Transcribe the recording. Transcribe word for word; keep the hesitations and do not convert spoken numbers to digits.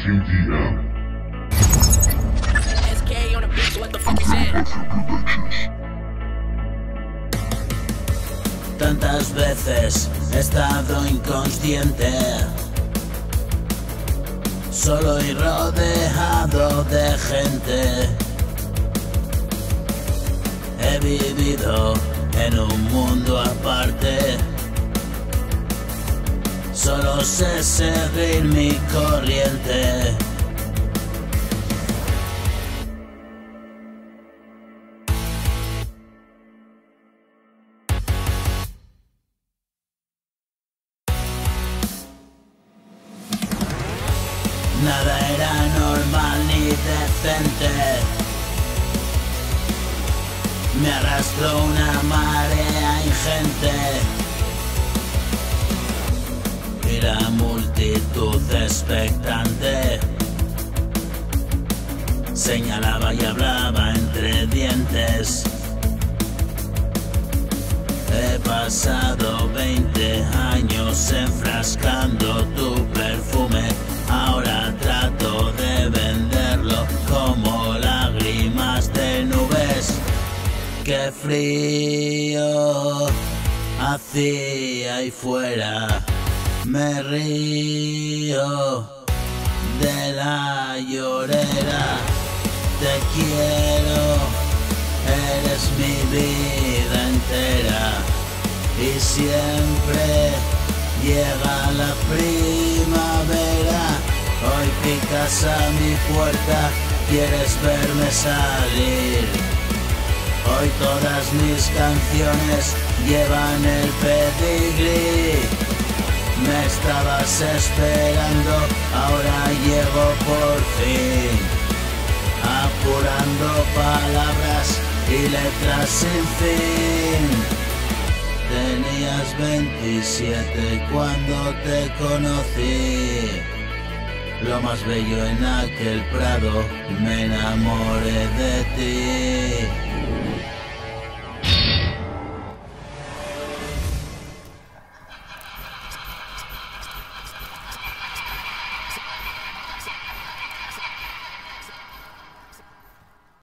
Q D M. S K on the beach, what the fuck is that? Tantas veces he estado inconsciente, solo y rodeado de gente. He vivido en un mundo aparte, solo sé seguir mi corriente. Nada era normal ni decente. Me arrastró una marea ingente y la multitud expectante señalaba y hablaba entre dientes. He pasado veinte años enfrascando tu perfume. Ahora trato de venderlo como lágrimas de nubes. Qué frío hacía ahí fuera. Me río de la llorera. Te quiero, eres mi vida entera. Y siempre llega la primavera. Hoy picas a mi puerta, quieres verme salir. Hoy todas mis canciones llevan el pedigrí. Me estabas esperando, ahora llego por fin, apurando palabras y letras sin fin. Tenías veintisiete cuando te conocí. Lo más bello en aquel prado, me enamoré de ti.